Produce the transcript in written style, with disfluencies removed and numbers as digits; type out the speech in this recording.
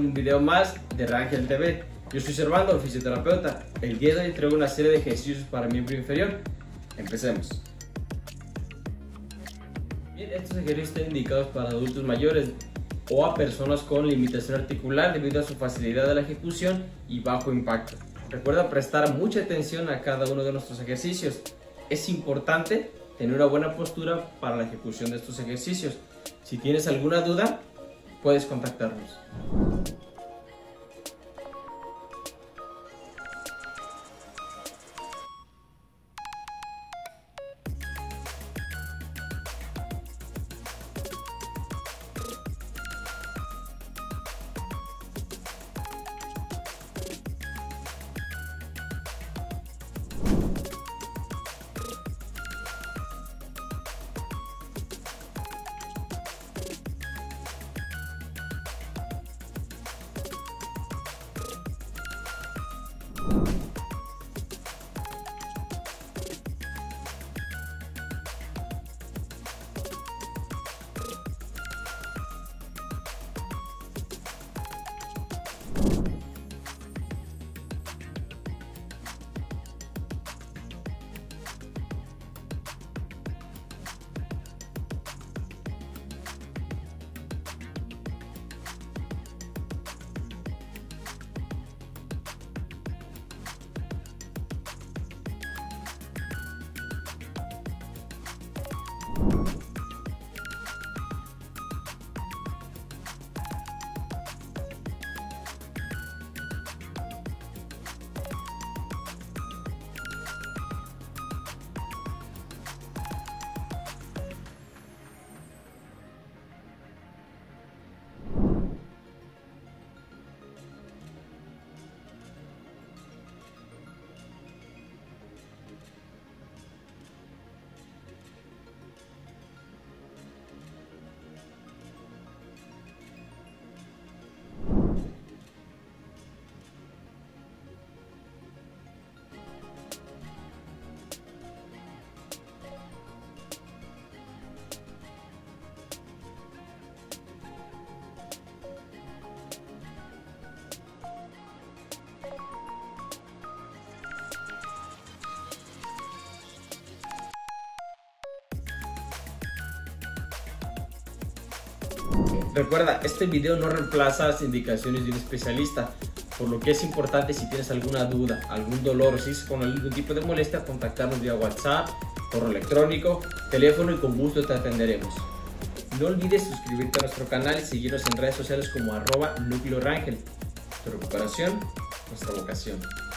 un video más de Rangel TV. Yo soy Servando, fisioterapeuta. El día de hoy traigo una serie de ejercicios para miembro inferior. Empecemos. Bien, estos ejercicios están indicados para adultos mayores o a personas con limitación articular debido a su facilidad de la ejecución y bajo impacto. Recuerda prestar mucha atención a cada uno de nuestros ejercicios. Es importante tener una buena postura para la ejecución de estos ejercicios. Si tienes alguna duda, puedes contactarnos. Recuerda, este video no reemplaza las indicaciones de un especialista, por lo que es importante, si tienes alguna duda, algún dolor o si es con algún tipo de molestia, contactarnos vía WhatsApp, correo electrónico, teléfono y con gusto te atenderemos. No olvides suscribirte a nuestro canal y seguirnos en redes sociales como @NúcleoRangel. Tu recuperación, nuestra vocación.